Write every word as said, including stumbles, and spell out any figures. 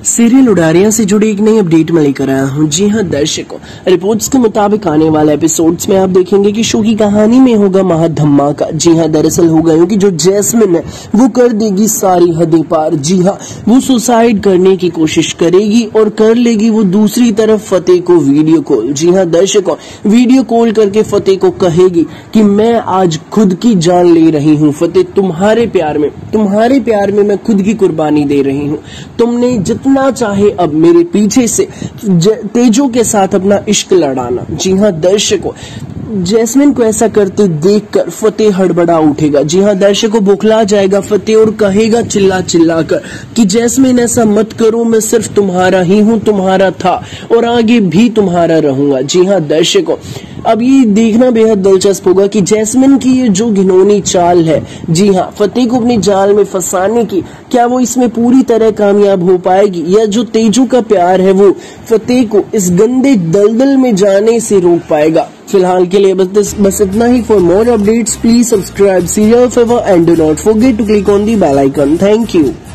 Serial Udaariyaan से जुड़ी एक नई अपडेट में लेकर आया हूं। जी हां दर्शकों, रिपोर्ट्स के मुताबिक आने वाले एपिसोड्स में आप देखेंगे कि शो की कहानी में होगा महा धमाका। जी हां, दरअसल होगा यूं कि जो जैस्मिन है वो कर देगी सारी हदें पार। जी हां, वो सुसाइड करने की कोशिश करेगी और कर लेगी वो दूसरी तरफ फतेह को वीडियो कॉल। जी हां दर्शकों, वीडियो कॉल करके फतेह को कहेगी कि मैं आज खुद की जान ले रही हूँ फतेह, तुम्हारे प्यार में तुम्हारे प्यार में मैं खुद की कुर्बानी दे रही हूँ। तुमने जितना ना चाहे अब मेरे पीछे से तेजो के साथ अपना इश्क लड़ाना। जी हां दर्शकों, जैस्मिन को ऐसा करते देखकर फतेह हड़बड़ा उठेगा। जी हां दर्शकों, बौखला जाएगा फतेह और कहेगा चिल्ला चिल्ला कर कि जैस्मिन ऐसा मत करो, मैं सिर्फ तुम्हारा ही हूं, तुम्हारा था और आगे भी तुम्हारा रहूंगा। जी हां दर्शकों, अब ये देखना बेहद दिलचस्प होगा कि जैस्मिन की ये जो घिनौनी चाल है, जी हाँ, फतेह को अपनी जाल में फंसाने की, क्या वो इसमें पूरी तरह कामयाब हो पाएगी या जो तेजू का प्यार है वो फतेह को इस गंदे दलदल में जाने से रोक पाएगा। फिलहाल के लिए बस बस इतना ही। For more updates please subscribe serial fever and do not forget to click on the bell icon. Thank you.